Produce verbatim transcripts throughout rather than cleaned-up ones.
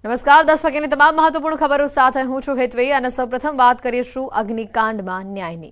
નમસ્કાર, દસ વાગ્યાની તમામ મહત્વપૂર્ણ ખબરો સાથે હું છું હેતવી અને સૌપ્રથમ વાત કરીશું અગ્નિકાંડમાં ન્યાયની।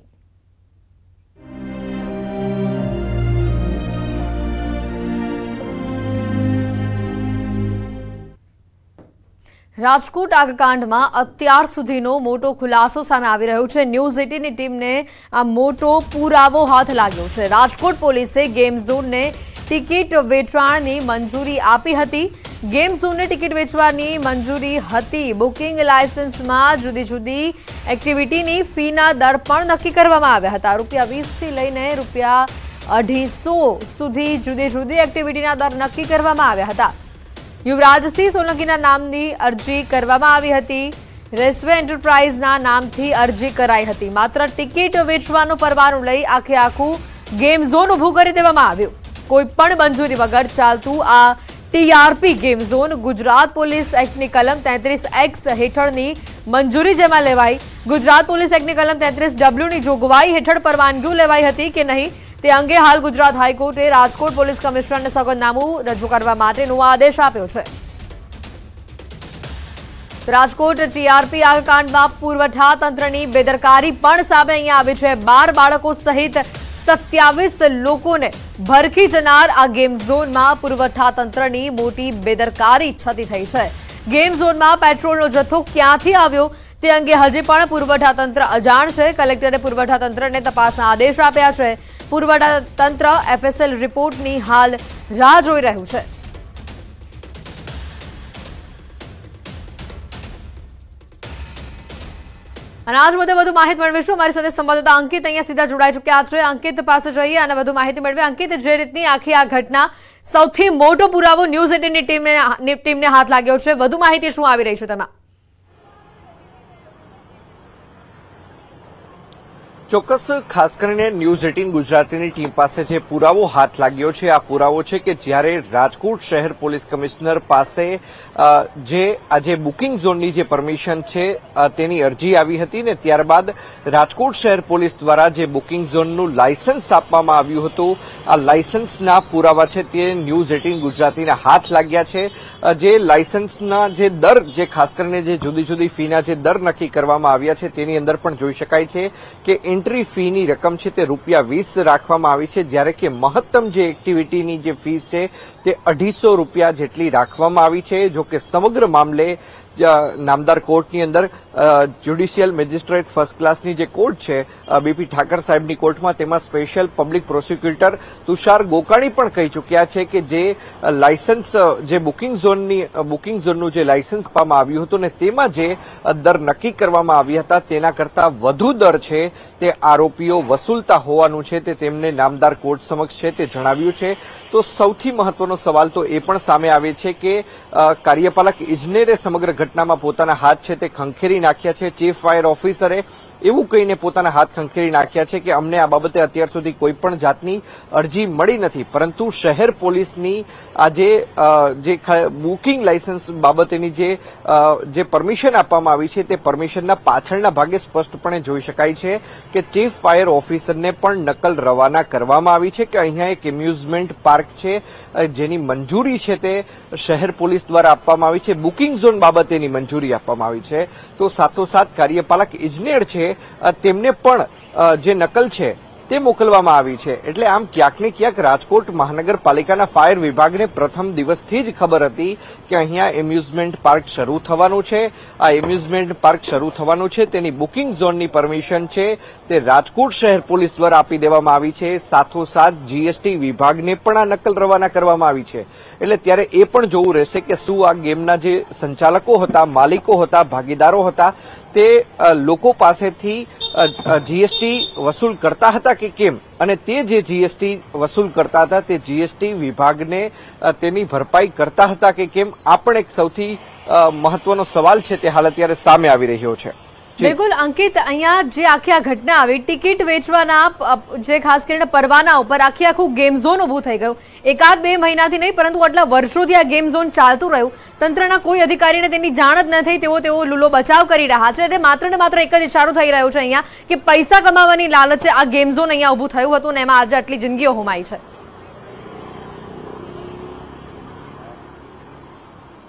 રાજકોટ આગકાંડમાં અત્યાર સુધીનો મોટો ખુલાસો સામે આવી રહ્યો છે। ન્યૂઝ એટીનની ટીમને આ મોટો પુરાવો હાથ લાગ્યો છે। રાજકોટ પોલીસે ગેમ ઝોનને ટિકિટ વેચવાની મંજૂરી આપી હતી। गेम झोन ने टिकट वेचवानी मंजूरी हती। बुकिंग लाइसेंसमां जुदी जुदी एक्टिविटीनी फीना दर पण नक्की करवामां आव्या हता। रूपिया वीस थी लईने रूपिया अढ़ीसो सुधी जुदी जुदी एक्टिविटीना दर नक्की करवामां आव्या हता। युवराजसिंह सोलंकीना नामनी अरजी करवामां आवी हती। रेसवे एंटरप्राइजना नामथी अरजी कराई हती। मात्र टिकट वेचवानो परवानो लई आखे आखुं गेम झोन उभुं करी देवामां आव्युं। कोईपण मंजूरी वगर चालतुं आ TRP game zone Gujarat police एक्टनी कलम तेतरीस एक्स हेठळनी मंजूरी जेमां लेवाई। गुजरात पोलीस एक्टनी कलम तेतरीस डब्ल्यूनी जोगवाई हेठळ परवानगी लेवाई हती के नहीं ते अंगे हाल गुजरात हाईकोर्टे राजकोट पोलीस कमिश्नरने सोगंदनामું रजू करवा माटेनो आदेश आप्यो छे। राजकोट टीआरपी આગકાંડમાં પુરવઠા તંત્રની બેદરકારી પણ સામે અહીંયા આવી છે। બાર બાળકો સહિત સત્યાવીસ લોકોને ભરખી જનાર આ ગેમ ઝોનમાં પુરવઠા તંત્રની મોટી બેદરકારી છતી થઈ છે। ગેમ ઝોનમાં પેટ્રોલનો જથ્થો ક્યાંથી આવ્યો તે અંગે હજી પણ પુરવઠા તંત્ર અજાણ છે। કલેક્ટરે પુરવઠા તંત્રને તપાસના આદેશ આપ્યા છે। પુરવઠા તંત્ર એફએસએલ રિપોર્ટની હાલ રાહ જોઈ રહ્યું છે। अनाज मुद्दे વધુ માહિતી મેળવીશું। અમારી સાથે સંવાદદાતા અંકિત અહીંયા સીધા જોડાઈ ચૂક્યા છે। અંકિત પાસે જઈએ અને વધુ માહિતી મેળવીએ। અંકિત, જે રીતની આખી આ ઘટના સૌથી મોટો પુરાવો ન્યૂઝ એટીનની ટીમને ટીમને હાથ લાગ્યો છે, વધુ માહિતી શું આવી રહી છે તેમાં? ચોક્કસ, ખાસ કરીને ન્યૂઝ એટીન ગુજરાતીની ટીમ પાસે જે પુરાવો હાથ લાગ્યો છે આ પુરાવો છે કે જ્યારે રાજકોટ શહેર પોલીસ કમિશનર પાસે જે આજે બુકિંગ ઝોનની જે પરમિશન છે તેની અરજી આવી હતી ને ત્યારબાદ રાજકોટ શહેર પોલીસ દ્વારા જે બુકિંગ ઝોનનું લાયસન્સ આપવામાં આવ્યું હતું આ લાયસન્સના પુરાવા છે તે ન્યૂઝ એટીન ગુજરાતીના હાથ લાગ્યા છે। જે લાયસન્સના જે દર જે ખાસ કરીને જે જુદી જુદી ફીના જે દર નક્કી કરવામાં આવ્યા છે તેની અંદર પણ જોઈ શકાય છે કે એન્ટ્રી ફીની રકમ છે તે રૂપિયા વીસ રાખવામાં આવી છે, જ્યારે કે મહત્તમ જે એક્ટિવિટીની જે ફીસ છે તે અઢીસો રૂપિયા જેટલી રાખવામાં આવી છે। જો કે સમગ્ર મામલે નામદાર કોર્ટની અંદર જ્યુડિશિયલ મેજિસ્ટ્રેટ ફર્સ્ટ ક્લાસની જે કોર્ટ છે બીપી ઠાકર સાહેબની કોર્ટમાં તેમાં special public prosecutor Tushar Gokani પણ કહી ચૂક્યા છે કે જે લાયસન્સ જે બુકિંગ ઝોનની બુકિંગ ઝોનનું જે લાયસન્સ આપવામાં આવ્યું હતું ને તેમાં જે દર નક્કી કરવામાં આવ્યા હતા તેના કરતા વધુ દર છે તે આરોપીઓ વસૂલતા હોવાનું છે તે તેમને નામદાર કોર્ટ સમક્ષ છે તે જણાવ્યું છે। તો સૌથી મહત્વનો સવાલ તો એ પણ સામે આવે છે કે કાર્યપાલક ઇજનેરે સમગ્ર ઘટનામાં પોતાના હાથ છે તે ખંખેરી નાખ્યા છે। ચીફ ફાયર ઓફિસરે એવું કહીને પોતાના હાથ ખંખેરી નાખ્યા છે કે અમને આ બાબતે અત્યાર સુધી કોઈ પણ જાતની અરજી મળી નથી, પરંતુ શહેર પોલીસની આ જે જે બુકિંગ લાયસન્સ બાબતેની જે જે પરમિશન આપવામાં આવી છે તે પરમિશનના પાછળના ભાગે સ્પષ્ટપણે જોઈ શકાય છે કે ચીફ ફાયર ઓફિસરને પણ નકલ રવાના કરવામાં આવી છે કે અહીંયા એક એમ્યુઝમેન્ટ પાર્ક છે જેની મંજૂરી છે તે શહેર પોલીસ દ્વારા આપવામાં આવી છે, બુકિંગ ઝોન બાબતેની મંજૂરી આપવામાં આવી છે। તો સાથોસાથ કાર્યપાલક ઇજનેર છે તેમને પણ જે નકલ છે તે મોકલવામાં આવી છે। એટલે આમ ક્યાંક ને ક્યાંક રાજકોટ મહાનગરપાલિકાના ફાયર વિભાગને પ્રથમ દિવસથી જ ખબર હતી કે અહીંયા એમ્યુઝમેન્ટ પાર્ક શરૂ થવાનું છે। આ એમ્યુઝમેન્ટ પાર્ક શરૂ થવાનું છે તેની બુકિંગ ઝોનની પરમિશન છે તે રાજકોટ શહેર પોલીસ દ્વારા આપી દેવામાં આવી છે। સાથોસાથ જીએસટી વિભાગને પણ આ નકલ રવાના કરવામાં આવી છે। એટલે ત્યારે એ પણ જોવું રહેશે કે શું આ ગેમના જે સંચાલકો હતા, માલિકો હતા, ભાગીદારો હતા તે લોકો પાસેથી જીએસટી વસૂલ કરતા હતા કે કેમ, અને તે જે જીએસટી વસૂલ કરતા હતા તે જીએસટી વિભાગને તેની ભરપાઈ કરતા હતા કે કેમ, આ પણ એક સૌથી મહત્વનો સવાલ છે તે હાલ અત્યારે સામે આવી રહ્યો છે। બિલકુલ અંકિત, અહીંયા જે આખી આ ઘટના આવી ટિકિટ વેચવાના જે ખાસ કરીને પરવાના ઉપર આખી આખું ગેમ ઝોન ઊભું થઈ ગયું। એકાદ બે મહિનાથી નહીં પરંતુ આટલા વર્ષોથી આ ગેમ ઝોન ચાલતું રહ્યું। તંત્રના કોઈ અધિકારીને તેની જાણ જ ન થઈ તેવો તેઓ લૂલો બચાવ કરી રહ્યા છે। એટલે માત્ર ને માત્ર એક જ ઇશારો થઈ રહ્યો છે અહીંયા કે પૈસા કમાવાની લાલચે આ ગેમ ઝોન અહીંયા ઊભું થયું હતું ને એમાં આજે આટલી જિંદગીઓ હોમાઈ છે।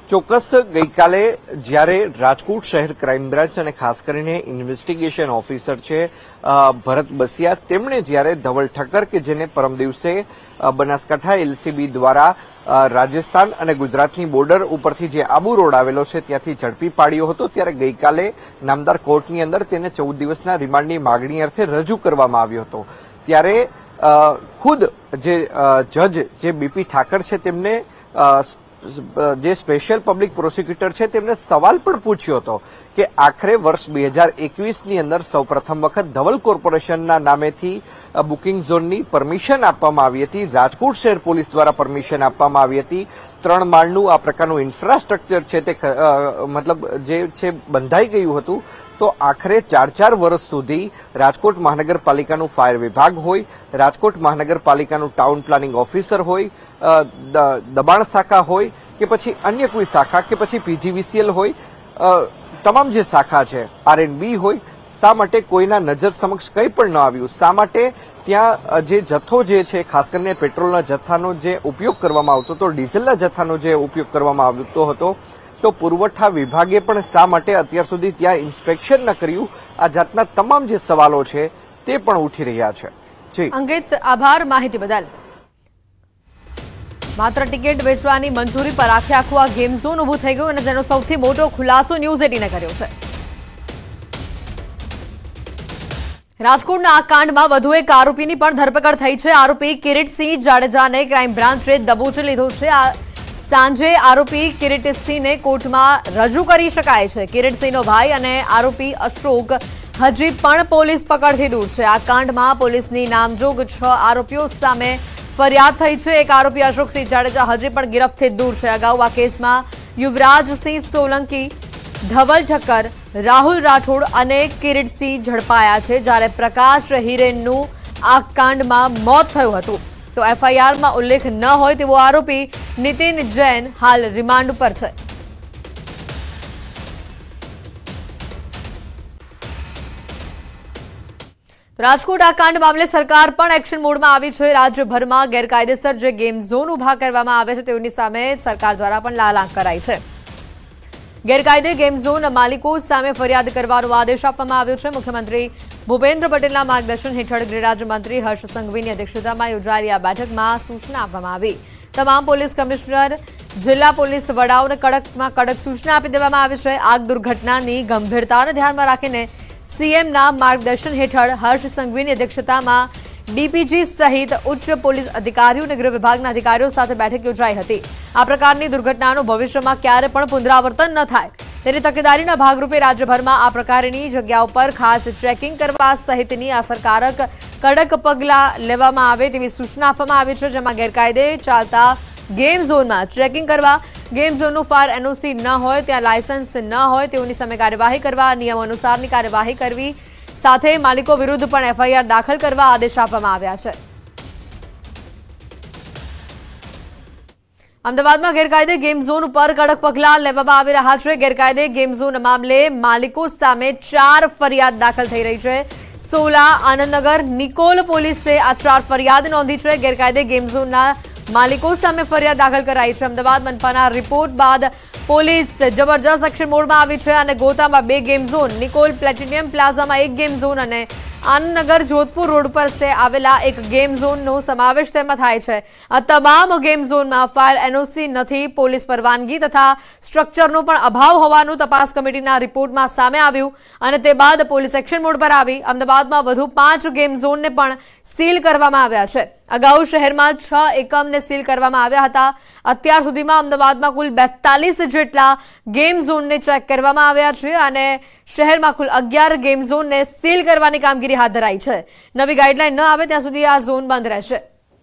ચોક્કસ ગઈકાલે જ્યારે રાજકોટ શહેર ક્રાઇમ બ્રાન્ચ અને ખાસ કરીને ઇન્વેસ્ટિગેશન ઓફિસર છે ભરત બસિયા તેમણે જ્યારે ધવલ ઠક્કર કે જેને પરમ દિવસે બનાસકાંઠા એલસીબી દ્વારા રાજસ્થાન અને ગુજરાતની બોર્ડર ઉપરથી જે આબુ રોડ આવેલો છે ત્યાંથી ઝડપી પાડ્યો હતો ત્યારે ગઈકાલે નામદાર કોર્ટની અંદર તેને ચૌદ દિવસના રિમાન્ડની માગણી અર્થે રજૂ કરવામાં આવ્યો હતો ત્યારે ખુદ જે જજ જે બીપી ઠાકર છે તેમને જે સ્પેશિયલ પબ્લિક પ્રોસિક્યુટર છે તેમને સવાલ પણ પૂછ્યો હતો કે આખરે વર્ષ બે હજાર એકવીસની અંદર સૌપ્રથમ વખત ધવલ કોર્પોરેશનના નામેથી બુકિંગ ઝોનની પરમિશન આપવામાં આવી હતી, રાજકોટ શહેર પોલીસ દ્વારા પરમિશન આપવામાં આવી હતી, ત્રણ માળનું આ પ્રકારનું ઇન્ફ્રાસ્ટ્રક્ચર છે તે મતલબ જે છે બંધાઈ ગયું હતું, તો આખરે ચાર ચાર વર્ષ સુધી રાજકોટ મહાનગરપાલિકાનું ફાયર વિભાગ હોય, રાજકોટ મહાનગરપાલિકાનું ટાઉન પ્લાનિંગ ઓફિસર હોય, દબાણ શાખા હોય કે પછી અન્ય કોઈ શાખા કે પછી પીજીવીસીએલ હોય, તમામ જે શાખા છે આરએનબી હોય, શા માટે કોઈના નજર સમક્ષ કંઈ પણ ન આવ્યું? શા માટે ત્યાં જે જથ્થો જે છે ખાસ કરીને પેટ્રોલના જથ્થાનો જે ઉપયોગ કરવામાં આવતો હતો, ડીઝલના જથ્થાનો જે ઉપયોગ કરવામાં આવતો હતો, તો પુરવઠા વિભાગે પણ શા માટે અત્યાર સુધી ત્યાં ઇન્સ્પેક્શન ન કર્યું? આ જાતના તમામ જે સવાલો છે તે પણ ઉઠી રહ્યા છે. જી અંકિત, આભાર માહિતી બદલ. માત્ર ટિકિટ વેચવાની મંજૂરી પર આખે આખું આ ગેમ ઝોન ઉભું થઈ ગયું અને જેનો સૌથી મોટો ખુલાસો ન્યૂઝ એટીને કર્યો છે. રાજકોટના આ કાંડમાં વધુ એક આરોપીની પણ ધરપકડ થઈ છે. આરોપી કિરીટસિંહ જાડેજાને ક્રાઇમ બ્રાન્ચે દબોચી લીધો છે. સાંજે આરોપી કિરીટસિંહને કોર્ટમાં રજૂ કરી શકાય છે. કિરીટસિંહનો ભાઈ અને આરોપી અશોક હજી પણ પોલીસ પકડથી દૂર છે. આ કાંડમાં પોલીસની નામજોગ છ આરોપીઓ સામે ફરિયાદ થઈ છે. એક આરોપી અશોકસિંહ જાડેજા હજી પણ ગિરફથી દૂર છે. અગાઉ આ કેસમાં યુવરાજસિંહ સોલંકી, ધવલ ઠક્કર, રાહુલ રાઠોડ અને કિરીટસિંહ ઝડપાયા છે, જ્યારે પ્રકાશ હિરેનનું આ કાંડમાં મોત થયું હતું. તો એફઆઈઆરમાં ઉલ્લેખ ન હોય તેવો આરોપી નીતિન જૈન હાલ રિમાન્ડ પર છે. રાજકોટ આ કાંડ મામલે સરકાર પણ એક્શન મોડમાં આવી છે. રાજ્યભરમાં ગેરકાયદેસર જે ગેમ ઝોન ઉભા કરવામાં આવે છે તેઓની સામે સરકાર દ્વારા પણ લાલ આંખ કરાઈ છે. ગેરકાયદે ગેમ ઝોન માલિકો સામે ફરિયાદ કરવાનો આદેશ આપવામાં આવ્યો છે. મુખ્યમંત્રી ભૂપેન્દ્ર પટેલના માર્ગદર્શન હેઠળ ગૃહરાજ્યમંત્રી હર્ષ સંઘવીની અધ્યક્ષતામાં યોજાયેલી આ બેઠકમાં સૂચના આપવામાં આવી. તમામ પોલીસ કમિશનર, જિલ્લા પોલીસ વડાઓને કડકમાં કડક સૂચના આપી દેવામાં આવી છે. આગ દુર્ઘટનાની ગંભીરતાને ધ્યાનમાં રાખીને સીએમના માર્ગદર્શન હેઠળ હર્ષ સંઘવીની અધ્યક્ષતામાં ડીપીજી સહિત ઉચ્ચ પોલીસ અધિકારીઓ અને ગૃહ વિભાગના અધિકારીઓ સાથે બેઠક યોજાઈ હતી. આ પ્રકારની દુર્ઘટનાનું ભવિષ્યમાં ક્યારે પણ પુનરાવર્તન ન થાય તેની તકેદારીના ભાગરૂપે રાજ્યભરમાં આ પ્રકારની જગ્યાઓ પર ખાસ ચેકિંગ કરવા સહિતની અસરકારક કડક પગલાં લેવામાં આવે તેવી સૂચના આપવામાં આવી છે. જેમાં ગેરકાયદે ચાલતા ગેમ ઝોનમાં ચેકિંગ કરવા, ગેમ ઝોનનું ફાયર એનઓસી ન હોય, ત્યાં લાયસન્સ ન હોય તેઓની સામે કાર્યવાહી કરવા, નિયમ અનુસારની કાર્યવાહી કરવી, સાથે માલિકો વિરુદ્ધ પણ એફઆઈઆર દાખલ કરવા આદેશ આપવામાં આવ્યા છે. અમદાવાદમાં ગેરકાયદે ગેમ ઝોન ઉપર કડક પગલાં લેવામાં આવી રહ્યા છે. ગેરકાયદે ગેમ ઝોન મામલે માલિકો સામે ચાર ફરિયાદ દાખલ થઈ રહી છે. સોલા, આનંદનગર, નિકોલ પોલીસે આ ચાર ફરિયાદ નોંધી છે. ગેરકાયદે ગેમ ઝોનના માલિકો સામે ફરિયાદ દાખલ કરાઈ છે. અમદાવાદ મનપાના રિપોર્ટ બાદ પોલીસ જબરજસ્ત એક્શન મોડમાં આવી છે અને ગોતામાં બે ગેમ ઝોન, નિકોલ પ્લેટિનિયમ પ્લાઝામાં એક ગેમ ઝોન અને આનંદનગર જોધપુર રોડ પર સે આવેલા એક ગેમ ઝોનનો સમાવેશ તેમાં થાય છે. આ તમામ ગેમ ઝોનમાં ફાયર એનઓસી નથી, પોલીસ પરવાનગી તથા સ્ટ્રક્ચરનો પણ અભાવ હોવાનું તપાસ કમિટીના રિપોર્ટમાં સામે આવ્યું અને તે બાદ પોલીસ એક્શન મોડ પર આવી અમદાવાદમાં વધુ પાંચ ગેમ ઝોનને પણ સીલ કરવામાં આવ્યા છે. અગાઉ શહેરમાં છ એકમને સીલ કરવામાં આવ્યા હતા. અત્યાર સુધીમાં અમદાવાદમાં કુલ બેતાલીસ જેટલા ગેમ ઝોનને ચેક કરવામાં આવ્યા છે અને શહેરમાં કુલ અગિયાર ગેમ ઝોનને સીલ કરવાની કામગીરી હાથ ધરાઈ છે. નવી ગાઈડલાઈન ન આવે ત્યાં સુધી આ ઝોન બંધ રહેશે.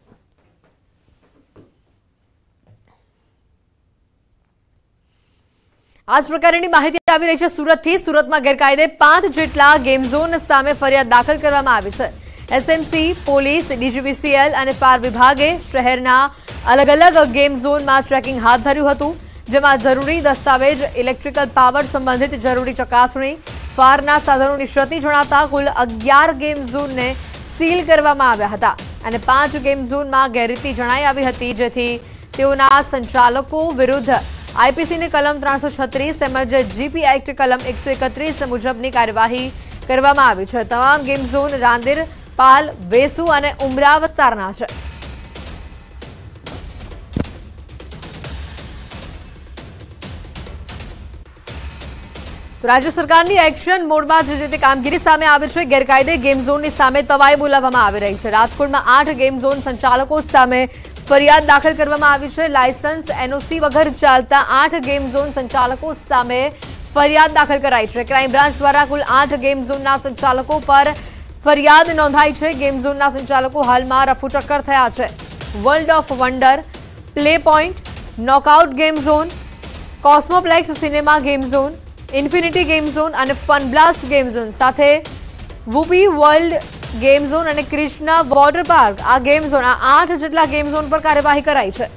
આ જ પ્રકારની માહિતી આવી રહી છે સુરતથી. સુરતમાં ગેરકાયદે પાંચ જેટલા ગેમ ઝોન સામે ફરિયાદ દાખલ કરવામાં આવી છે. એસએમસી, પોલીસ, ડીજીવીસીએલ અને ફાયર વિભાગે શહેરના અલગ અલગ ગેમ ઝોનમાં ચેકિંગ હાથ ધર્યું હતું, જેમાં જરૂરી દસ્તાવેજ, ઇલેક્ટ્રિકલ પાવર સંબંધિત જરૂરી ચકાસણી, ફાયરના સાધનોની ક્ષતિ જણાતા કુલ અગિયાર ગેમ ઝોનને સીલ કરવામાં આવ્યા હતા અને પાંચ ગેમ ઝોનમાં ગેરરીતિ જણાઈ આવી હતી, જેથી તેઓના સંચાલકો વિરુદ્ધ આઈપીસીની કલમ ત્રણસો છત્રીસ તેમજ જીપી એક્ટ કલમ એકસો એકત્રીસ મુજબની કાર્યવાહી કરવામાં આવી છે. તમામ ગેમ ઝોન રાંદેર, પાલ, વેસુ અને ઉમરા વિસ્તારના છે. રાજ્ય સરકારની એક્શન મોડમાં જે તે કામગીરી સામે આવી છે. ગેરકાયદે ગેમ ઝોનની સામે તવાઈ બોલાવવામાં આવી રહી છે. રાજકોટમાં આઠ ગેમ ઝોન સંચાલકો સામે ફરિયાદ દાખલ કરવામાં આવી છે. લાયસન્સ એનઓસી વગર ચાલતા આઠ ગેમ ઝોન સંચાલકો સામે ફરિયાદ દાખલ કરાઈ છે. ક્રાઇમ બ્રાન્ચ દ્વારા કુલ આઠ ગેમ ઝોનના સંચાલકો પર ફરિયાદ નોંધાઈ છે. ગેમ ઝોનના સંચાલકો હાલમાં રફુચક્કર થયા છે. World of wonder, play point, knockout game zone, cosmoplex cinema game zone, infinity game zone અને ફન બ્લાસ્ટ ગેમ ઝોન સાથે વુપી વર્લ્ડ ગેમ ઝોન અને કૃષ્ણા વોટર પાર્ક આ ગેમ ઝોન આ આઠ જેટલા ગેમ ઝોન પર કાર્યવાહી કરાઈ છે.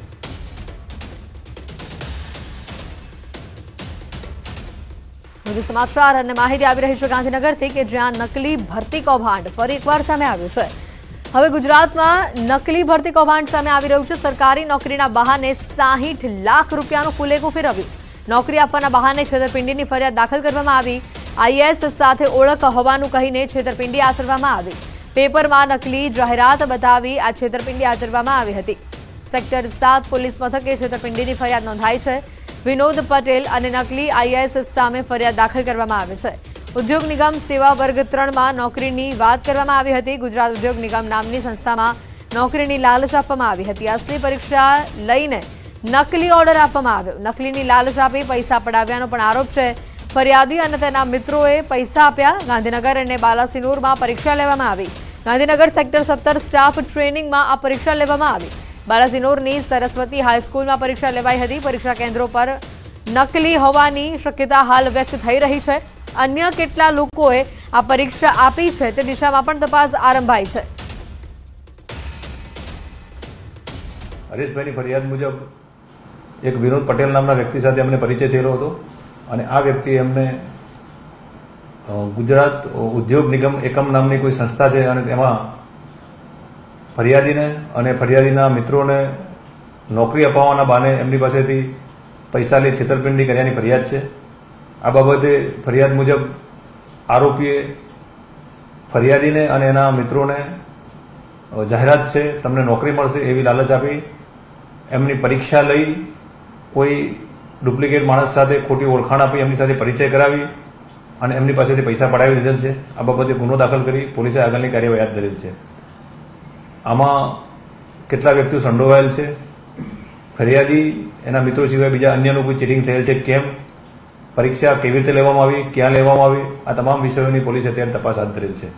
વધુ સમાચાર અને માહિતી આવી રહી છે ગાંધીનગરથી કે જ્યાં નકલી ભરતી કૌભાંડ ફરી એકવાર સામે આવ્યું છે. હવે ગુજરાતમાં નકલી ભરતી કૌભાંડ સામે આવી રહ્યું છે. સરકારી નોકરીના બહાને સાહીઠ લાખ રૂપિયાનું ફુલેકું ફેરવ્યું. નોકરી આપવાના બહાને છેતરપિંડીની ફરિયાદ દાખલ કરવામાં આવી. આઈએએસ સાથે ઓળખ હોવાનું કહીને છેતરપિંડી આચરવામાં આવી. પેપરમાં નકલી જાહેરાત બતાવી આ છેતરપિંડી આચરવામાં આવી હતી. સેક્ટર સાત પોલીસ મથકે છેતરપિંડીની ફરિયાદ નોંધાઈ છે. વિનોદ પટેલ અને નકલી આઈએએસ સામે ફરિયાદ દાખલ કરવામાં આવી છે. ઉદ્યોગ નિગમ સેવા વર્ગ ત્રણમાં નોકરીની વાત કરવામાં આવી હતી. ગુજરાત ઉદ્યોગ નિગમ નામની સંસ્થામાં નોકરીની લાલચ આપવામાં આવી હતી. અસલી પરીક્ષા લઈને નકલી ઓર્ડર આપવામાં આવ્યો. નકલીની લાલચ આપી પૈસા પડાવ્યાનો પણ આરોપ છે. ફરિયાદી અને તેના મિત્રોએ પૈસા આપ્યા. ગાંધીનગર અને બાલાસિનોરમાં પરીક્ષા લેવામાં આવી. ગાંધીનગર સેક્ટર સત્તર સ્ટાફ ટ્રેનિંગમાં આ પરીક્ષા લેવામાં આવી. બાલાસિનોરની સરસ્વતી હાઈસ્કૂલમાં પરીક્ષા લેવાઈ હતી. પરીક્ષા કેન્દ્રો પર નકલી હોવાની શક્યતા હાલ વ્યક્ત થઈ રહી છે. અન્ય કેટલા લોકોએ આ પરીક્ષા આપી છે તે દિશામાં પણ તપાસ આરંભાઈ છે. હરેશભાઈની ફરિયાદ મુજબ એક વિનોદ પટેલ નામના વ્યક્તિ સાથે અમને પરિચય થયેલો હતો અને આ વ્યક્તિએ અમને ગુજરાત ઉદ્યોગ નિગમ એકમ નામની કોઈ સંસ્થા છે અને તેમાં ફરિયાદીને અને ફરિયાદીના મિત્રોને નોકરી અપાવવાના બહાને એમની પાસેથી પૈસા લઈ છેતરપિંડી કર્યાની ફરિયાદ છે. આ બાબતે ફરિયાદ મુજબ આરોપીએ ફરિયાદીને અને એના મિત્રોને જાહેરાત છે તમને નોકરી મળશે એવી લાલચ આપી એમની પરીક્ષા લઈ કોઈ ડુપ્લિકેટ માણસ સાથે ખોટી ઓળખાણ આપી એમની સાથે પરિચય કરાવી અને એમની પાસેથી પૈસા પડાવી દીધેલ છે. આ બાબતે ગુનો દાખલ કરી પોલીસે આગળની કાર્યવાહી હાથ ધરેલ છે. આમાં કેટલા વ્યક્તિઓ સંડોવાયેલ છે, ફરિયાદી એના મિત્રો સિવાય બીજા અન્યનું કોઈ ચીટિંગ થયેલ છે કેમ, પરીક્ષા કેવી રીતે લેવામાં આવી, ક્યાં લેવામાં આવી, આ તમામ વિષયોની પોલીસે અત્યારે તપાસ હાથ ધરેલ છે.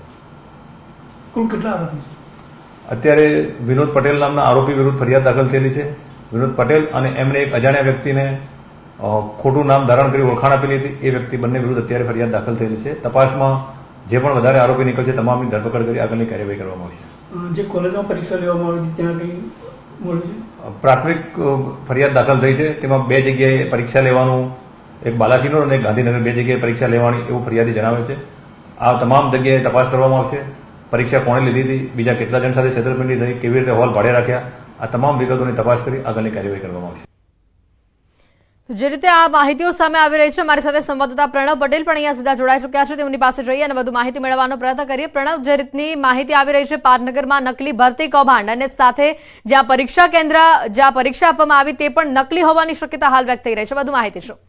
અત્યારે વિનોદ પટેલ નામના આરોપી વિરુદ્ધ ફરિયાદ દાખલ થયેલી છે. વિનોદ પટેલ અને એમણે એક અજાણ્યા વ્યક્તિને ખોટું નામ ધારણ કરી ઓળખાણ આપેલી હતી. એ વ્યક્તિ બંને વિરુદ્ધ અત્યારે ફરિયાદ દાખલ થયેલી છે. તપાસમાં જે પણ વધારે આરોપી નીકળશે તમામની ધરપકડ કરી આગળની કાર્યવાહી કરવામાં આવશે. જે કોલેજમાં પરીક્ષા લેવામાં આવી ત્યાં કઈ મળ્યું છે? પ્રાથમિક ફરિયાદ દાખલ થઈ છે. તેમાં બે જગ્યાએ પરીક્ષા લેવાનું, એક બાલાસિનોર અને એક ગાંધીનગર બે જગ્યાએ પરીક્ષા લેવાની એવું ફરિયાદી જણાવે છે. આ તમામ જગ્યાએ તપાસ કરવામાં આવશે. પરીક્ષા કોણે લીધી હતી, બીજા કેટલા જણ સાથે છેતરપિંડી થઈ, કેવી રીતે હોલ ભાડે રાખ્યા, આ તમામ વિગતોની તપાસ કરી આગળની કાર્યવાહી કરવામાં આવશે. જે રીતે આ માહિતીઓ સામે આવી રહી છે, મારી સાથે સંવાદદાતા પ્રણવ પટેલ પણ અહીંયા સીધા જોડાઈ ચૂક્યા છે. તેમની પાસે જઈએ અને વધુ માહિતી મેળવવાનો પ્રયત્ન કરીએ. પ્રણવ, જે રીતની માહિતી આવી રહી છે પાટનગરમાં નકલી ભરતી કૌભાંડ અને સાથે જ્યાં પરીક્ષા કેન્દ્ર જ્યાં પરીક્ષા આપવામાં આવી તે પણ નકલી હોવાની શક્યતા હાલ વ્યક્ત થઈ રહી છે. વધુ માહિતી શું?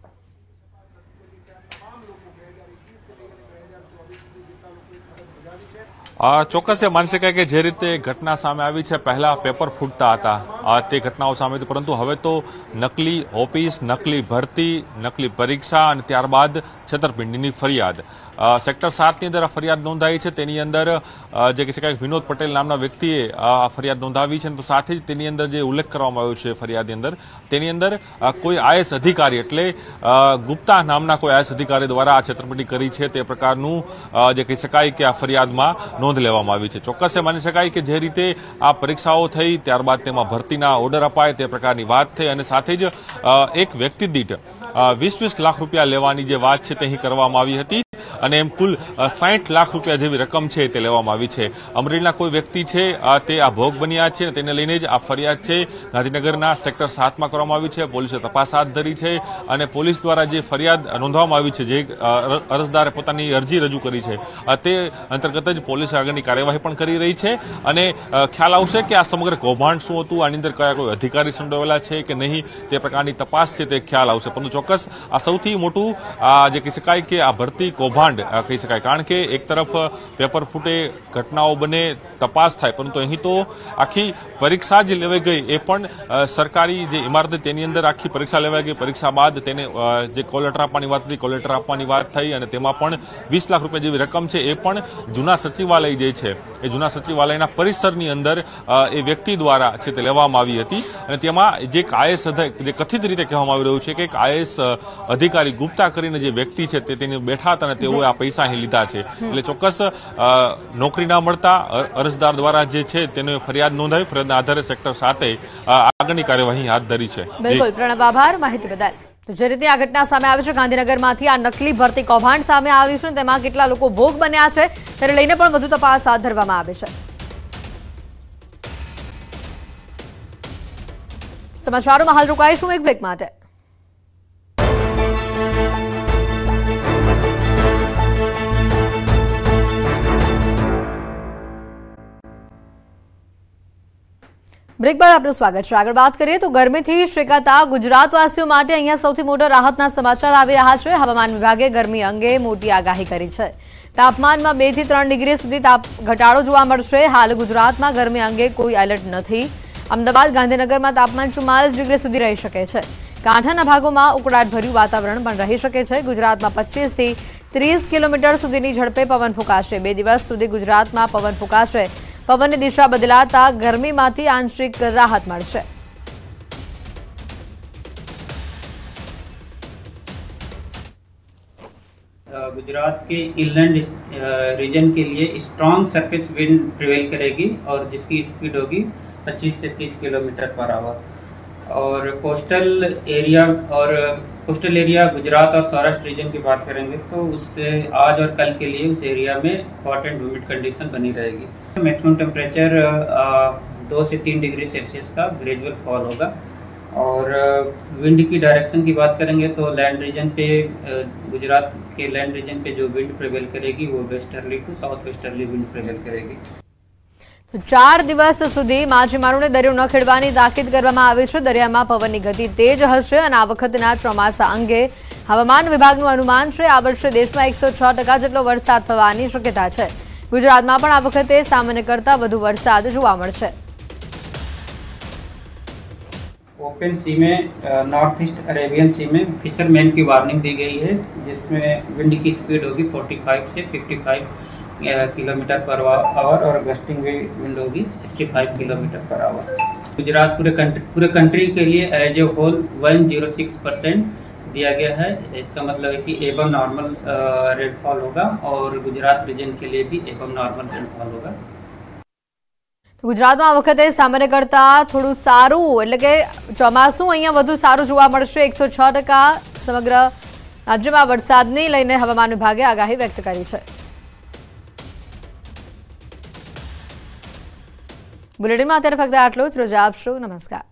ચોક્કસ એ માની શકાય કે જે રીતે ઘટના સામે આવી છે, પહેલા પેપર ફૂટતા હતા તે ઘટનાઓ સામે હતી, પરંતુ હવે તો નકલી ઓફિસ, નકલી ભરતી, નકલી પરીક્ષા અને ત્યારબાદ છેતરપિંડીની ફરિયાદ. સેક્ટર સાતની અંદર આ ફરિયાદ નોંધાઈ છે. તેની અંદર જે કહી શકાય વિનોદ પટેલ નામના વ્યક્તિએ આ ફરિયાદ નોંધાવી છે. તો સાથે જ તેની અંદર જે ઉલ્લેખ કરવામાં આવ્યો છે ફરિયાદની અંદર, તેની અંદર કોઈ આઈએએસ અધિકારી એટલે ગુપ્તા નામના કોઈ આઈએએસ અધિકારી દ્વારા આ છેતરપિંડી કરી છે તે પ્રકારનું જે કહી શકાય કે આ ફરિયાદમાં નોંધ લેવામાં આવી છે. ચોક્કસ એ માની શકાય કે જે રીતે આ પરીક્ષાઓ થઈ ત્યારબાદ તેમાં ભરતીના ઓર્ડર અપાય તે પ્રકારની વાત થઈ અને સાથે જ એક વ્યક્તિ દીઠ વીસ વીસ લાખ રૂપિયા લેવાની જે વાત છે તે અહીં કરવામાં આવી હતી. અને એમ કુલ સાઠ લાખ રૂપિયા જેવી રકમ છે તે લેવામાં આવી છે. અમરેલીના કોઈ વ્યક્તિ છે તે આ ભોગ બન્યા છે, તેને લઈને જ આ ફરિયાદ છે ગાંધીનગરના સેક્ટર સાતમાં કરવામાં આવી છે. પોલીસે તપાસ હાથ ધરી છે અને પોલીસ દ્વારા જે ફરિયાદ નોંધવામાં આવી છે, જે અરજદારે પોતાની અરજી રજૂ કરી છે, તે અંતર્ગત જ પોલીસે આગળની કાર્યવાહી પણ કરી રહી છે. અને ખ્યાલ આવશે કે આ સમગ્ર કૌભાંડ શું હતું, આની અંદર કયા કોઈ અધિકારી સંડોવાયેલા છે કે નહીં, તે પ્રકારની તપાસ છે તે ખ્યાલ આવશે. પરંતુ ચોક્કસ આ સૌથી મોટું આ જે કહી શકાય કે આ ભરતી કૌભાંડ કહી શકાય, કારણ કે એક તરફ પેપર ફૂટે, ઘટનાઓ બને, તપાસ થાય, પરંતુ અહીં તો આખી પરીક્ષા જે લેવાઈ ગઈ એ પણ સરકારી જે ઇમારત તેની અંદર આખી પરીક્ષા લેવાઈ ગઈ. પરીક્ષા બાદ તેને જે કોલ લેટર આપવાની વાત હતી, કોલ લેટર આપવાની વાત થઈ અને તેમાં પણ વીસ લાખ રૂપિયા જેવી રકમ છે એ પણ જૂના સચિવાલય જે છે એ જૂના સચિવાલયના પરિસરની અંદર એ વ્યક્તિ દ્વારા છે તે લેવામાં આવી હતી. અને તેમાં જે આઈએએસ જે કથિત રીતે કહેવામાં આવી રહ્યું છે કે એક આઈએએસ અધિકારી ગુપ્તા કરીને જે વ્યક્તિ છે તે તેને બેઠા હતા અને તેઓએ આ પૈસા અહીં લીધા છે. એટલે ચોક્કસ નોકરી ના મળતા અરજદાર દ્વારા જે છે તેને ફરિયાદ નોંધાવી, ફરિયાદના આધારે સેક્ટર સાતે આગળની કાર્યવાહી હાથ ધરી છે. બિલકુલ પ્રણવ, આભાર માહિતી બદલ. તો જે રીતે આ ઘટના સામે આવી છે ગાંધીનગરમાંથી, આ નકલી ભરતી કૌભાંડ સામે આવ્યું છે, તેમાં કેટલા લોકો ભોગ બન્યા છે તેને લઈને પણ વધુ તપાસ હાથ ધરવામાં આવે છે. સમાચારોમાં હાલ રોકાઈશું એક બ્રેક માટે. બ્રેક બાદ આપનું સ્વાગત છે. આગળ વાત કરીએ તો ગરમીથી શેકાતા ગુજરાતવાસીઓ માટે અહીંયા સૌથી મોટા રાહતના સમાચાર આવી રહ્યા છે. હવામાન વિભાગે ગરમી અંગે મોટી આગાહી કરી છે. તાપમાનમાં બે થી ત્રણ ડિગ્રી સુધી તાપ ઘટાડો જોવા મળશે. હાલ ગુજરાતમાં ગરમી અંગે કોઈ એલર્ટ નથી. અમદાવાદ, ગાંધીનગરમાં તાપમાન ચુમ્માલીસ ડિગ્રી સુધી રહી શકે છે. કાંઠાના ભાગોમાં ઉકળાટભર્યું વાતાવરણ પણ રહી શકે છે. ગુજરાતમાં પચીસ થી ત્રીસ કિલોમીટર સુધીની ઝડપે પવન ફૂંકાશે. બે દિવસ સુધી ગુજરાતમાં પવન ફૂંકાશે. પવનની દિશા બદલાતા ગરમીમાંથી આંશિક રાહત મળશે. गुजरात के इनलैंड रीजन के लिए स्ट्रॉन्ग सरफेस विंड प्रिवेल करेगी और जिसकी स्पीड होगी पच्चीस से तीस किलोमीटर पर आवर. और कोस्टल एरिया और कोस्टल एरिया गुजरात और सौराष्ट्र रीजन की बात करेंगे तो उससे आज और कल के लिए उस एरिया में हॉट एंड ह्यूमिड कंडीशन बनी रहेगी. मैक्सिमम टेम्परेचर दो से तीन डिग्री सेल्सियस का ग्रेजुअल फॉल होगा. और विंड की डायरेक्शन की बात करेंगे तो लैंड रीजन पे गुजरात के लैंड रीजन पे जो विंड प्रिवेल करेगी वो westerly to south westerly wind prevail करेगी. ચાર દિવસ સુધી માછીમારોને દરિયો ન ખેડવાની તાકીદ કરવામાં આવી છે. દરિયામાં પવનની ગતિ તેજ હશે અને આ વખતના ચોમાસા અંગે હવામાન વિભાગનું અનુમાન છે આ વર્ષે દેશમાં એકસો છ ટકા જેટલો વરસાદ થવાની શક્યતા છે. ગુજરાતમાં પણ આ વખતે સામાન્ય કરતાં વધુ વરસાદ જોવા મળશે. ओपन सी में नॉर्थ ईस्ट अरेबियन सी में फिशरमैन की वार्निंग दी गई है जिसमें विंड की स्पीड होगी पैंतालीस से पचपन किलोमीटर पर आवर और गस्टिंग विंड होगी पैंसठ किलोमीटर पर आवर. गुजरात पूरे कंट्री पूरे कंट्री के लिए एज ए होल एक सौ छह परसेंट दिया गया है. इसका मतलब है कि एबव नॉर्मल रेनफॉल होगा और गुजरात रीजन के लिए भी एबव नॉर्मल रेनफॉल होगा. ગુજરાતમાં આ વખતે સામાન્ય કરતાં થોડું સારું એટલે કે ચોમાસું અહીંયા વધુ સારું જોવા મળશે. એકસો છ ટકા સમગ્ર રાજ્યમાં વરસાદને લઈને હવામાન વિભાગે આગાહી વ્યક્ત કરી છે. બુલેટિનમાં અત્યારે ફક્ત આટલું જ. રજા આપશો. નમસ્કાર.